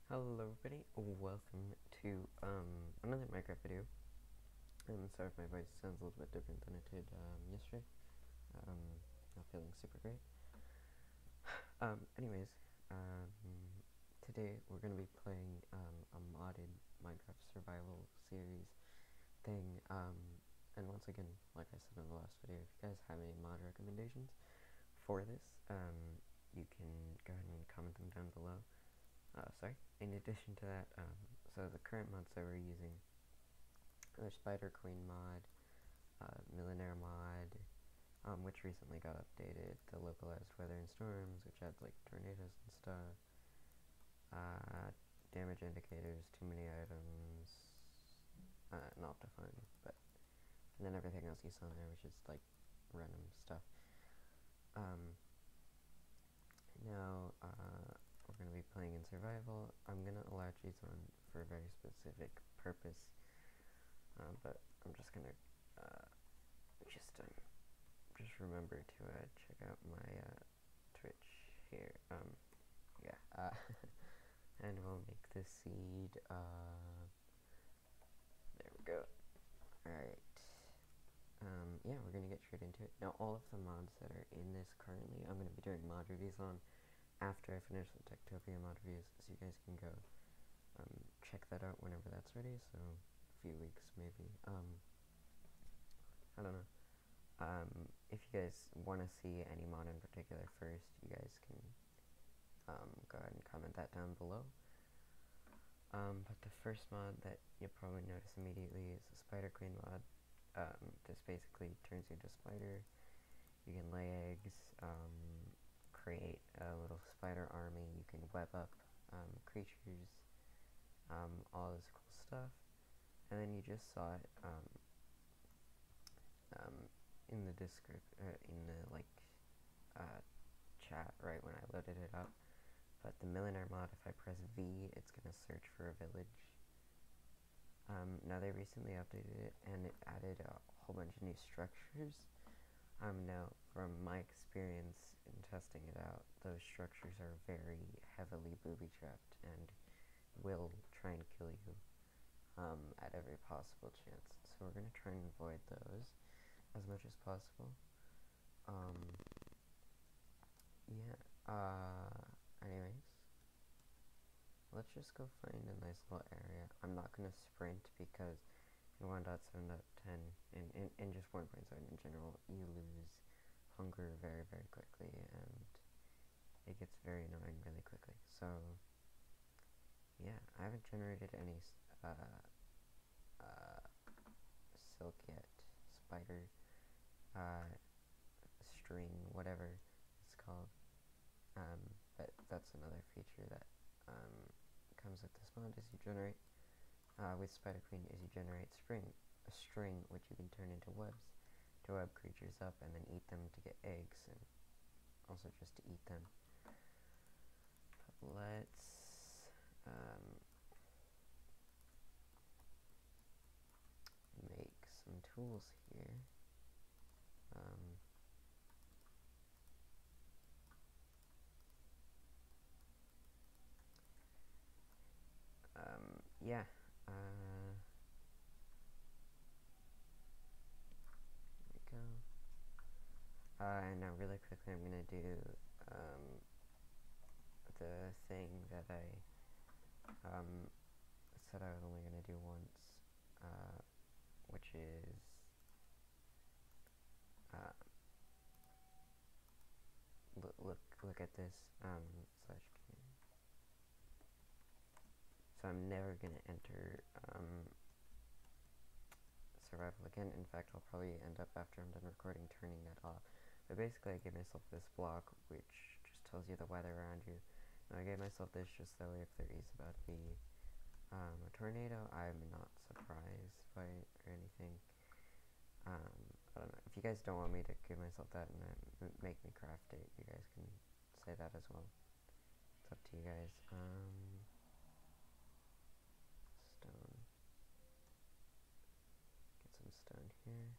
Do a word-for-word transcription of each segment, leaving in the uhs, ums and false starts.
Hello everybody, welcome to um, another Minecraft video. I'm sorry if my voice sounds a little bit different than it did um, yesterday. Um, not feeling super great. Um, anyways, um, today we're going to be playing um, a modded Minecraft survival series thing. Um, and once again, like I said in the last video, if you guys have any mod recommendations for this, um, you can go ahead and comment them down below. Uh, sorry. In addition to that, um, so the current mods that we're using are Spider Queen mod, uh, Millionaire mod, um, which recently got updated, the localized weather and storms, which adds like tornadoes and stuff, uh, damage indicators, too many items, uh, not defined, but, and then everything else you saw in there, which is like random stuff. Um, now, uh, we're going to be playing in survival. I'm going to allow cheats on for a very specific purpose, um, but I'm just going to uh, just um, just remember to uh, check out my uh, Twitch here. Um, yeah, uh, and we'll make the seed. Uh, there we go. Alright. Um, yeah, we're going to get straight into it. Now, all of the mods that are in this currently, I'm going to be doing mod reviews on after I finish the Techtopia mod reviews, so you guys can go um, check that out whenever that's ready, so a few weeks maybe. Um, I don't know. Um, if you guys want to see any mod in particular first, you guys can um, go ahead and comment that down below. Um, but the first mod that you'll probably notice immediately is the Spider Queen mod. Um, this basically turns you into a spider. You can lay eggs, um, create a little spider army, you can web up um, creatures, um, all this cool stuff. And then you just saw it um, um, in the descript uh, in the like uh, chat right when I loaded it up. But the Millionaire mod, if I press V, it's gonna search for a village. Um, now they recently updated it and it added a whole bunch of new structures. Um, now, from my experience in testing it out, those structures are very heavily booby-trapped and will try and kill you um, at every possible chance. So we're going to try and avoid those as much as possible. Um, yeah, uh, anyways, let's just go find a nice little area. I'm not going to sprint because in one point seven point ten, in, in, in just one point seven in general, you lose hunger very, very quickly, and it gets very annoying really quickly. So, yeah, I haven't generated any uh, uh, silk yet, spider, uh, string, whatever it's called, um, but that's another feature that um, comes with this mod, is you generate, uh, with Spider Queen, is you generate spring, a string which you can turn into webs, to web creatures up and then eat them to get eggs, and also just to eat them. But let's um, make some tools here. Um, um, yeah. Uh, there we go. Uh, and now really quickly I'm gonna do um, the thing that I um, said I was only gonna do once, uh, which is uh, look look look at this um, slash. So I'm never gonna enter um, survival again. In fact, I'll probably end up, after I'm done recording, turning that off. But basically I gave myself this block which just tells you the weather around you. Now I gave myself this just so if there is about to be um, a tornado, I'm not surprised by it or anything. Um, I don't know. If you guys don't want me to give myself that and uh, make me craft it, you guys can say that as well. It's up to you guys. Um, stone. Get some stone here.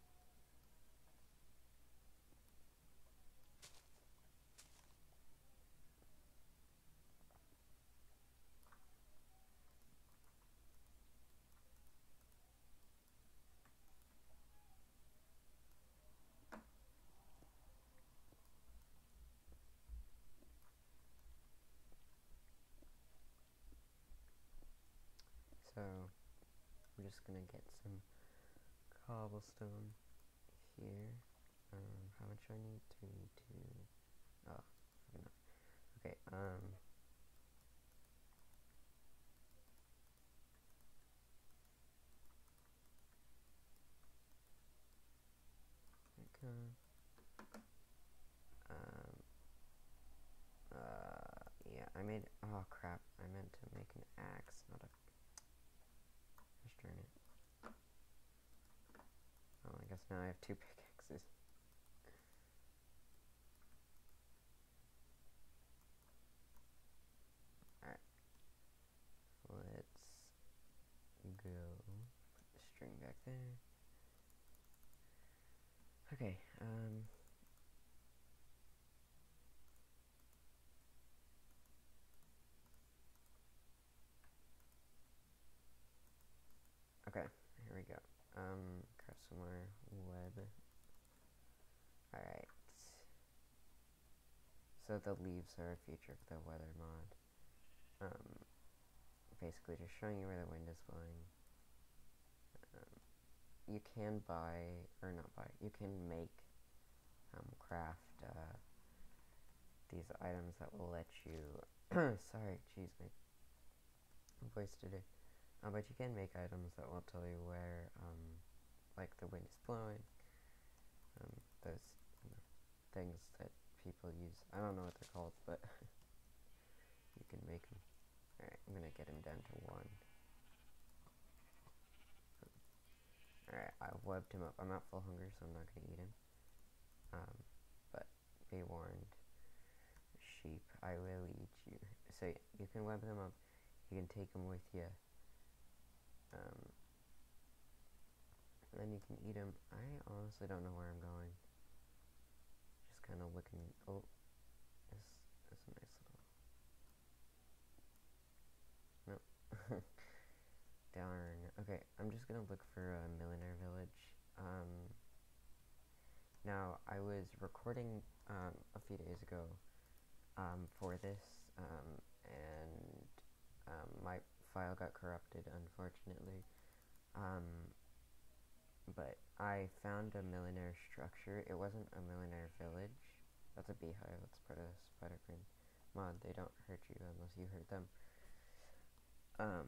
I'm just gonna get some cobblestone here. Um, how much do I need? Do we need to... Oh, enough. Okay, um... okay. Um... Uh... Yeah, I made... Oh, crap. I meant to make an axe, not a... Gosh darn it. Oh, I guess now I have two pickaxes. Alright. Let's go. Put the string back there. Okay, um... okay, here we go. Um, craft some more web. Alright. So the leaves are a feature of the weather mod. Um, basically just showing you where the wind is blowing. Um, you can buy, or not buy, you can make, um, craft, uh, these items that will let you, sorry, jeez, my voice today. Uh, but you can make items that will tell you where, um, like the wind is blowing, um, those, you know, things that people use. I don't know what they're called, but you can make them. Alright, I'm gonna get him down to one. Alright, I webbed him up. I'm not full hungry, so I'm not gonna eat him. Um, but be warned, sheep, I will eat you. So you can web them up, you can take them with you. Um, and then you can eat them. I honestly don't know where I'm going. Just kind of looking. Oh, this is a nice little. Nope. Darn. Okay, I'm just gonna look for a millionaire village. Um, now I was recording um, a few days ago um, for this, um, and um, my file got corrupted, unfortunately. Um, but I found a millionaire structure. It wasn't a millionaire village. That's a beehive. That's part of the Spider-Queen mod. They don't hurt you unless you hurt them. Um,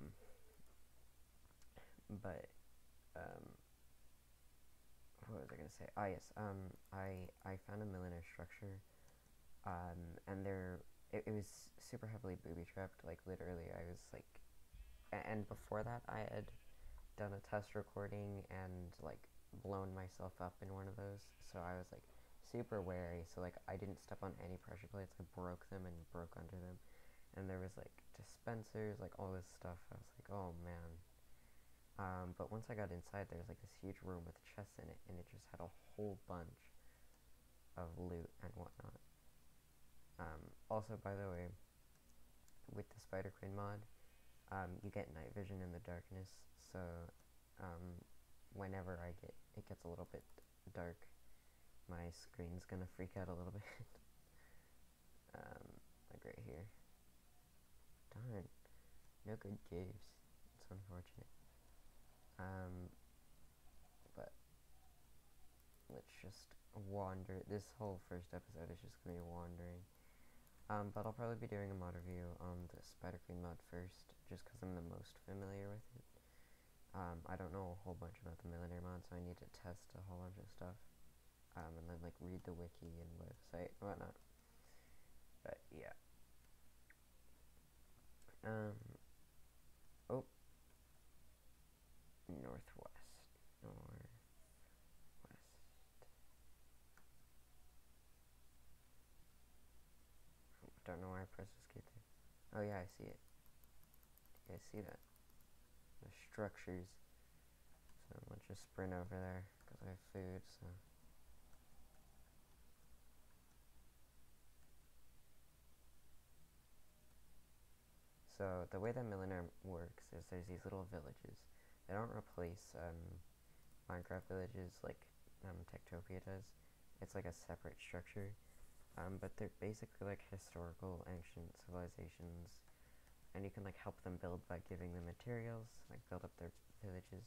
but, um, what was I gonna say? Ah, yes. Um, I I found a millionaire structure. Um, and there, it, it was super heavily booby-trapped. Like literally, I was like, and before that, I had done a test recording and like blown myself up in one of those, so I was like super wary, so like I didn't step on any pressure plates. I broke them and broke under them, and there was like dispensers, like all this stuff. I was like, oh man. Um, but once I got inside, there was like this huge room with chests in it, and it just had a whole bunch of loot and whatnot. Um, also, by the way, with the Spider-Queen mod, Um, you get night vision in the darkness, so um, whenever I get it gets a little bit dark, my screen's gonna freak out a little bit. um, like right here. Darn, no good caves. It's unfortunate. Um, but let's just wander. This whole first episode is just gonna be wandering. Um, but I'll probably be doing a mod review on the Spider-Queen mod first, just because I'm the most familiar with it. Um, I don't know a whole bunch about the millionaire mod, so I need to test a whole bunch of stuff. Um, and then, like, read the wiki and website and whatnot. But, yeah. Um, oh. Northwest. Northwest. Don't know why I pressed escape there. Oh, yeah, I see it. You guys see that? The structures. So let's just sprint over there, because I have food, so. So the way that Millionaire works is there's these little villages. They don't replace um, Minecraft villages like um, Techtopia does. It's like a separate structure, um, but they're basically like historical ancient civilizations and you can like help them build by giving them materials, like build up their villages.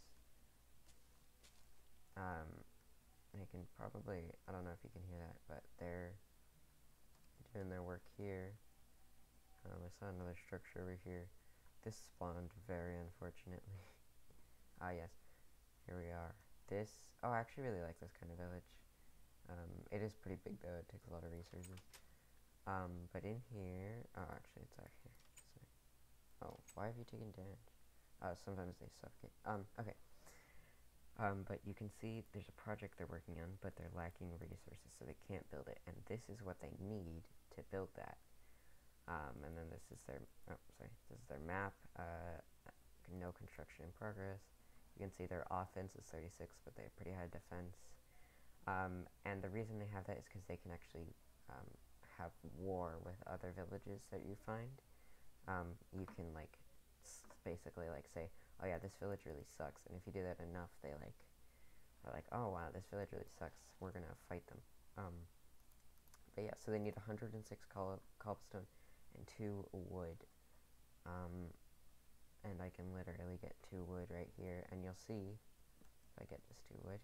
Um, and you can probably, I don't know if you can hear that, but they're doing their work here. Um, I saw another structure over here. This spawned very unfortunately. Ah yes, here we are. This, oh I actually really like this kind of village. Um, it is pretty big though, it takes a lot of resources. Um, but in here, oh actually it's out here. Sorry. Oh, why have you taken damage? Uh, sometimes they suffocate. Um, okay. Um, but you can see there's a project they're working on, but they're lacking resources, so they can't build it. And this is what they need to build that. Um, and then this is their, oh, sorry, this is their map. Uh, no construction in progress. You can see their offense is thirty-six, but they have pretty high defense. Um, and the reason they have that is because they can actually um, have war with other villages that you find. Um, you can like basically like say, oh yeah, this village really sucks, and if you do that enough, they like are like, oh wow, this village really sucks, we're gonna fight them. Um, but yeah, so they need one hundred six cobblestone and two wood. Um, and I can literally get two wood right here, and you'll see if I get this two wood.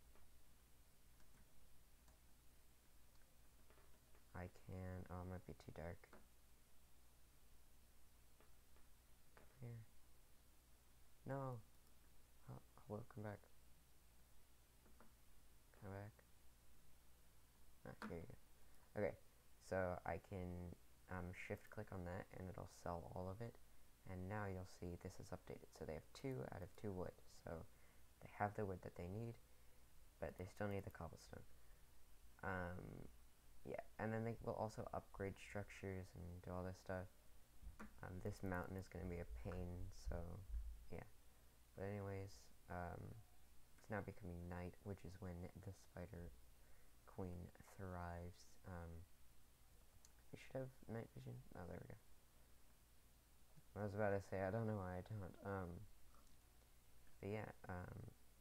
I can, oh, it might be too dark. Come here. No. Oh, hello, come back. Come back. Ah, here you go. Okay, so I can um, shift click on that, and it'll sell all of it. And now you'll see this is updated. So they have two out of two wood. So they have the wood that they need, but they still need the cobblestone. Um, yeah, and then they will also upgrade structures and do all this stuff. Um, this mountain is going to be a pain, so yeah. But anyways, um, it's now becoming night, which is when the spider queen thrives. Um, you should have night vision. Oh, there we go. I was about to say, I don't know why I don't. Um, but yeah, um,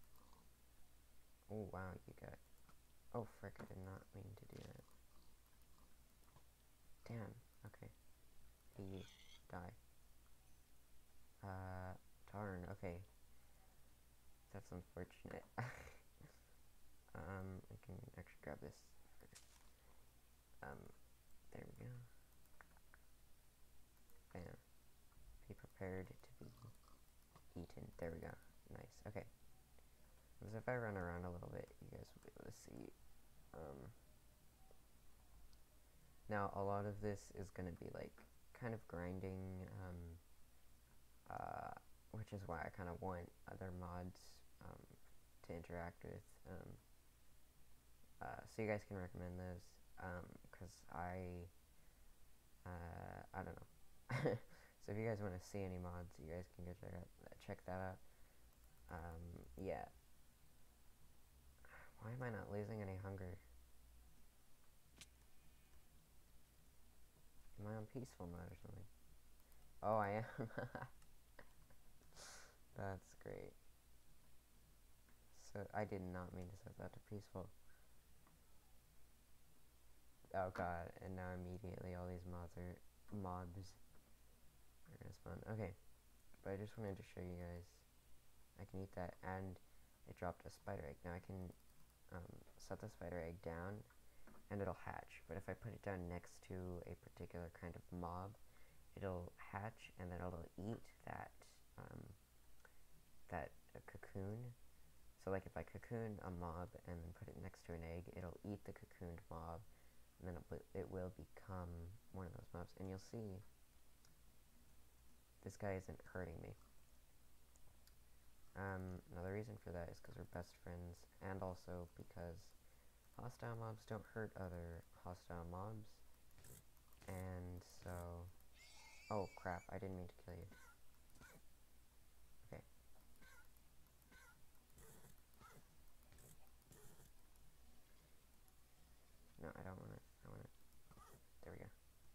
oh wow, you got, oh frick, I did not mean to do that. Damn, okay. He die. Uh, darn, okay. That's unfortunate. um, I can actually grab this first. Um, there we go. Bam. Be prepared to be eaten. There we go. Nice, okay. Because if I run around a little bit, you guys will be able to see. Um, now, a lot of this is going to be, like, kind of grinding, um, uh, which is why I kind of want other mods, um, to interact with, um, uh, so you guys can recommend those, um, because I, uh, I don't know. So if you guys want to see any mods, you guys can go check out, check that out. Um, yeah. Why am I not losing any hunger? Am I on peaceful mode or something? Oh, I am. That's great. So, I did not mean to set that to peaceful. Oh god, and now immediately all these mobs are, mobs are gonna spawn. Okay, but I just wanted to show you guys. I can eat that, and it dropped a spider egg. Now I can um, set the spider egg down, and it'll hatch. But if I put it down next to a particular kind of mob, it'll hatch, and then it'll eat that um, that uh, cocoon. So like if I cocoon a mob and then put it next to an egg, it'll eat the cocooned mob, and then it, it will become one of those mobs. And you'll see this guy isn't hurting me. Um, another reason for that is because we're best friends, and also because hostile mobs don't hurt other hostile mobs. And so, oh crap, I didn't mean to kill you. Okay. No, I don't want it. I want it. There we go.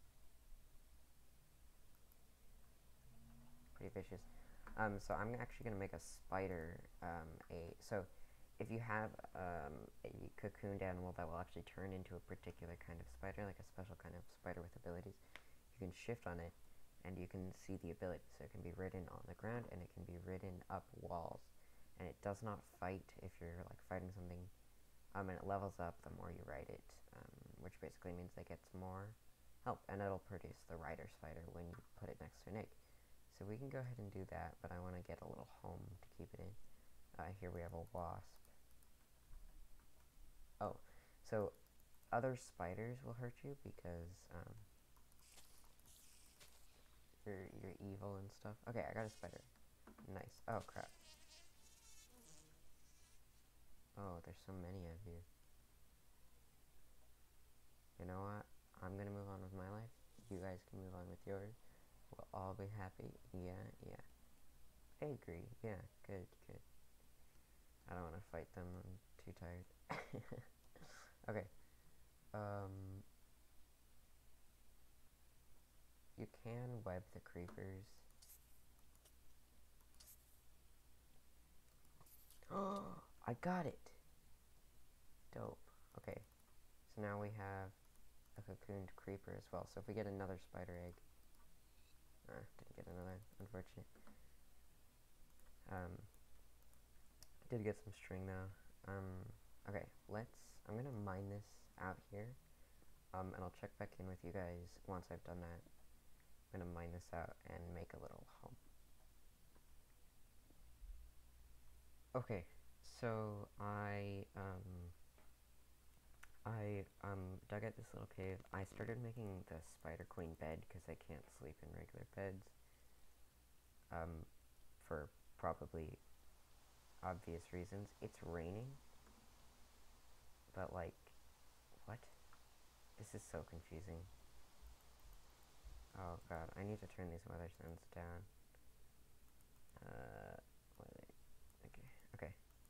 Pretty vicious. Um, so I'm actually going to make a spider, um, a, so if you have um, a cocooned animal that will actually turn into a particular kind of spider, like a special kind of spider with abilities, you can shift on it, and you can see the ability. So it can be written on the ground, and it can be written up walls. And it does not fight if you're like fighting something. Um, and it levels up the more you write it, um, which basically means it gets more help, and it'll produce the rider spider when you put it next to an egg. So we can go ahead and do that, but I want to get a little home to keep it in. Uh, here we have a wasp. Oh, so other spiders will hurt you because um, you're, you're evil and stuff. Okay, I got a spider. Nice. Oh, crap. Oh, there's so many of you. You know what? I'm gonna move on with my life. You guys can move on with yours. We'll all be happy. Yeah, yeah. I agree. Yeah, good, good. I don't want to fight them. I'm too tired. Okay. Um, you can web the creepers. Oh, I got it. Dope. Okay. So now we have a cocooned creeper as well. So if we get another spider egg, uh, didn't get another, unfortunate. Um, did get some string though. Um, okay, let's. I'm gonna mine this out here. Um, and I'll check back in with you guys once I've done that. I'm gonna mine this out and make a little home. Okay, so I um I um dug out this little cave. I started making the spider queen bed because I can't sleep in regular beds. Um, for probably obvious reasons. It's raining, but like, what? This is so confusing. Oh god, I need to turn these weather sounds down. Uh, what are they? Okay, okay.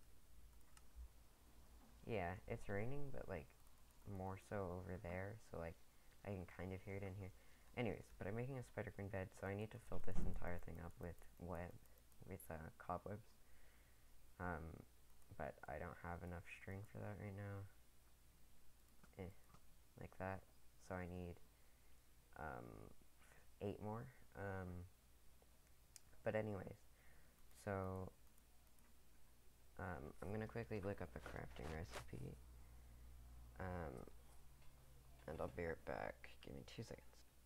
Yeah, it's raining, but like, more so over there, so like, I can kind of hear it in here. Anyways, but I'm making a spider queen bed, so I need to fill this entire thing up with web, with uh, cobwebs. Um, but I don't have enough string for that right now. Eh, like that. So I need um, eight more. Um, but anyways, so um, I'm gonna quickly look up a crafting recipe, um, and I'll be right back. Give me two seconds.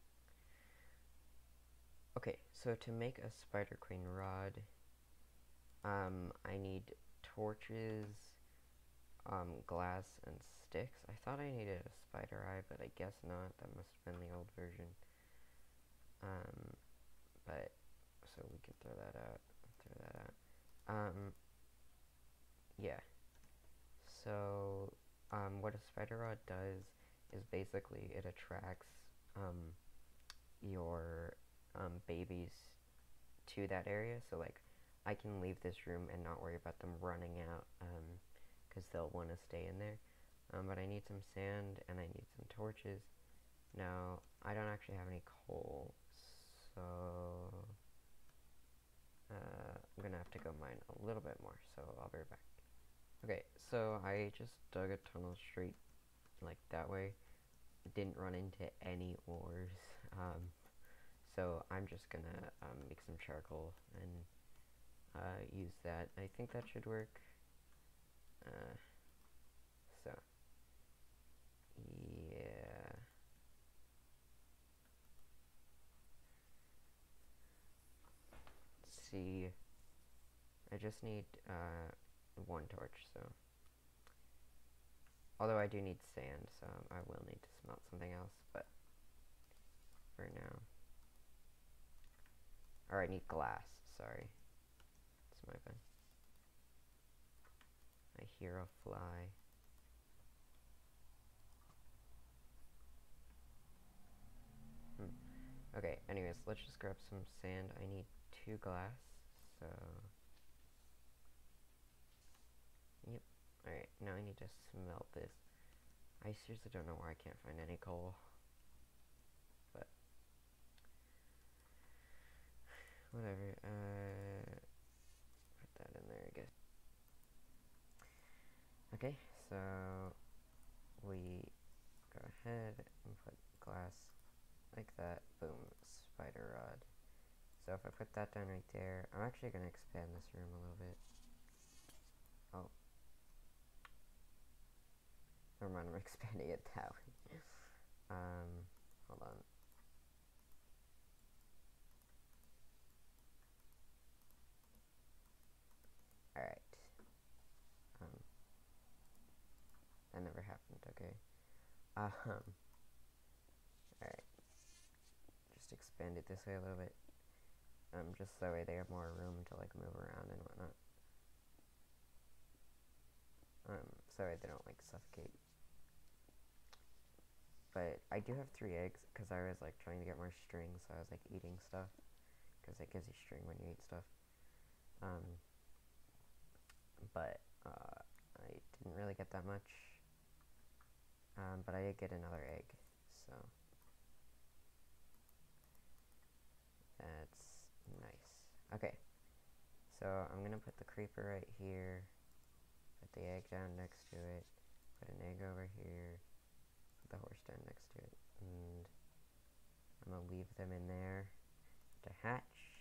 Okay, so to make a spider queen rod, um, I need torches, um, glass, and sticks. I thought I needed a spider eye, but I guess not. That must have been the old version. Um, but, so we can throw that out, throw that out. Um, yeah. So, um, what a spider rod does is basically it attracts, um, your, um, babies to that area. So, like, I can leave this room and not worry about them running out, um, because they'll want to stay in there. Um, but I need some sand and I need some torches. Now, I don't actually have any coal, so uh, I'm gonna have to go mine a little bit more, so I'll be right back. Okay, so I just dug a tunnel straight like that way. Didn't run into any ores, um, so I'm just gonna um, make some charcoal and uh, use that. I think that should work. Uh, so, yeah. Let's see. I just need uh, one torch, so. Although I do need sand, so I will need to smelt something else, but for now. Or I need glass, sorry. It's my bad. I hear a fly. Hmm. Okay, anyways, let's just grab some sand. I need two glass, so. Yep. Alright, now I need to smelt this. I seriously don't know why I can't find any coal. But. Whatever. Uh, put that in there, I guess. Okay, so we go ahead and put glass like that. Boom, spider rod. So if I put that down right there, I'm actually going to expand this room a little bit. Oh. Never mind, I'm expanding it that way. um, hold on. Alright. Um, that never happened, okay. Um, alright. Just expand it this way a little bit. Um, just so that way they have more room to, like, move around and whatnot. Um, so that way they don't, like, suffocate. But I do have three eggs, because I was, like, trying to get more string, so I was, like, eating stuff. Because it gives you string when you eat stuff. Um, but, uh, I didn't really get that much. Um, but I did get another egg, so that's nice. Okay, so I'm gonna put the creeper right here, put the egg down next to it, put an egg over here, put the horse down next to it, and I'm gonna leave them in there to hatch.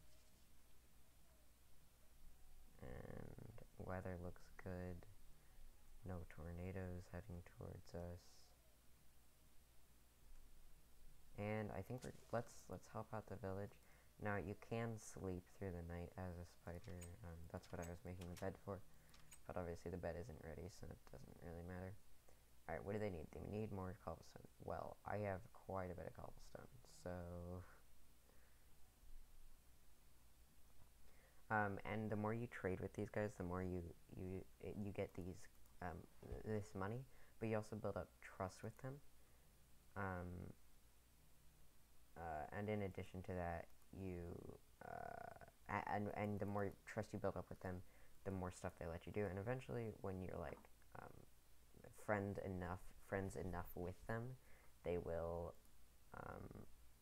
And weather looks good. No tornadoes heading towards us. And I think we're let's let's help out the village. Now you can sleep through the night as a spider. Um, that's what I was making the bed for. But obviously the bed isn't ready, so it doesn't really matter. Alright, what do they need? They need more cobblestone. Well, I have quite a bit of cobblestone, so um, and the more you trade with these guys, the more you you you get these um, this money, but you also build up trust with them. Um, uh, and in addition to that, you uh, and and the more trust you build up with them, the more stuff they let you do. And eventually, when you're like um, friend enough, friends enough with them, they will um,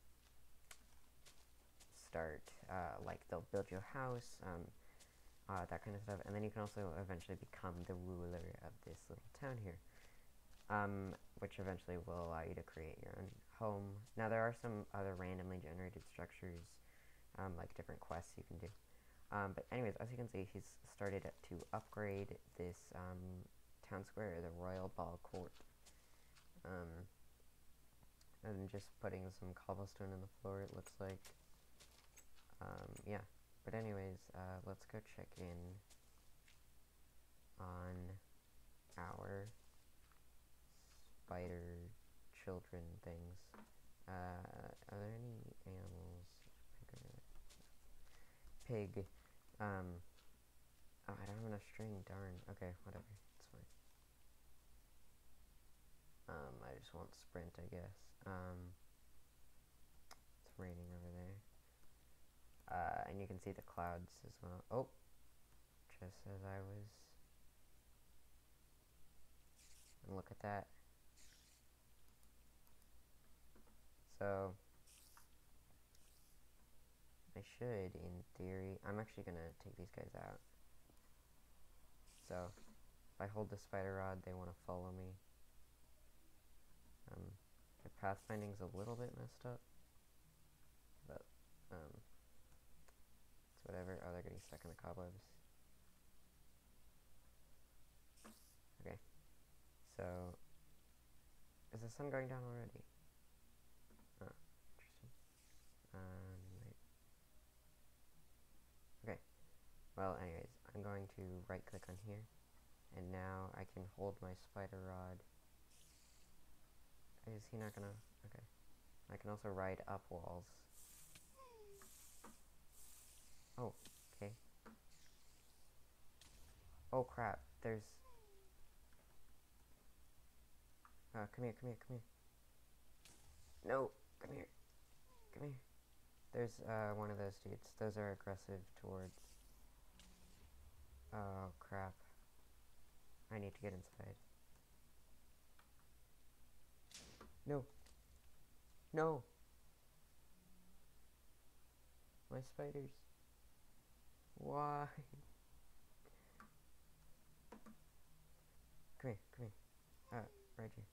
start uh, like they'll build you a house, um, uh, that kind of stuff, and then you can also eventually become the ruler of this little town here. Um, which eventually will allow you to create your own home. Now, there are some other randomly generated structures, um, like different quests you can do. Um, but anyways, as you can see, he's started to upgrade this um, town square, the Royal Ball Court. Um, I'm just putting some cobblestone in the floor, it looks like. Um, yeah. But anyways, uh, let's go check in on our spider children things. Uh, are there any animals? Pig. Um, oh, I don't have enough string, darn. Okay, whatever, it's fine. Um, I just want sprint, I guess. Um, it's raining over there. Uh, and you can see the clouds as well. Oh, just as I was. And look at that. So, I should, in theory, I'm actually gonna take these guys out. So, if I hold the spider rod, they want to follow me. Um, the pathfinding's a little bit messed up, but, um, it's whatever. Oh, they're getting stuck in the cobwebs. Okay, so, is the sun going down already? Oh, interesting. Um, wait. Okay, well, anyways, I'm going to right-click on here, and now I can hold my spider rod. Is he not gonna? Okay. I can also ride up walls. Oh, okay. Oh crap, there's... Uh, come here, come here, come here. No, come here. Come here. There's, uh, one of those dudes. Those are aggressive towards... Oh, crap. I need to get inside. No. No! My spiders. Why? Come here, come here. Uh, right here.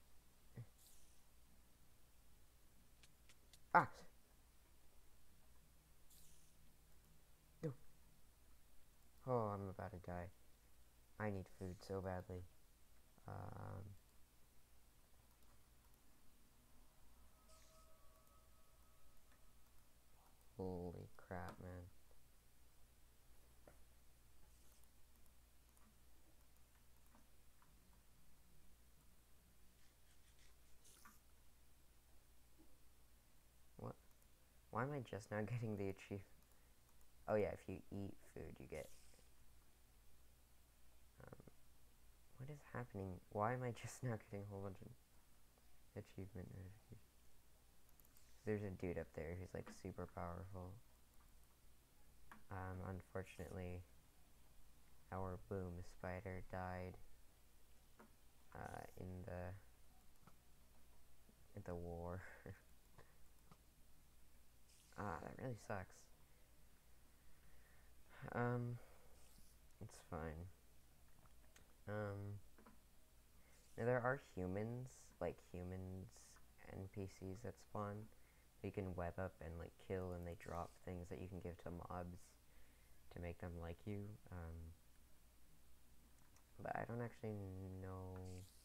Ah! Oh, I'm about to die. I need food so badly. Um, holy crap, man. What? Why am I just now getting the achievement? Oh yeah, if you eat food, you get... Um, what is happening? Why am I just now getting a whole bunch of achievement notifications? There's a dude up there who's like super powerful. Um, unfortunately, our boom spider died uh, in the in the war. Ah, that really sucks. Um, it's fine. Um, now there are humans, like humans N P Cs that spawn. You can web up and like kill, and they drop things that you can give to mobs to make them like you. Um, but I don't actually know.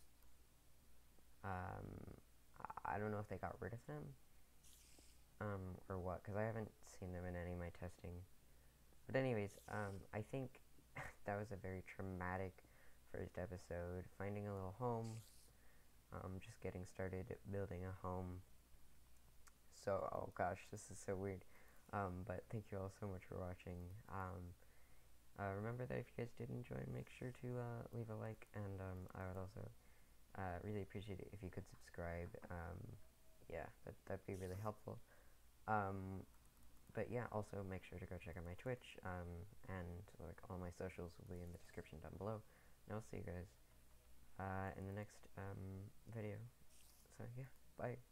Um, I don't know if they got rid of them, um, or what, because I haven't seen them in any of my testing. But anyways, um, I think that was a very traumatic first episode. Finding a little home, um, just getting started building a home. So, oh gosh, this is so weird. Um, but thank you all so much for watching. Um, uh, remember that if you guys did enjoy, make sure to uh, leave a like, and um, I would also uh, really appreciate it if you could subscribe. Um, yeah, that, that'd be really helpful. Um, but yeah, also make sure to go check out my Twitch, um, and like all my socials will be in the description down below. And I'll see you guys uh, in the next um, video. So yeah, bye.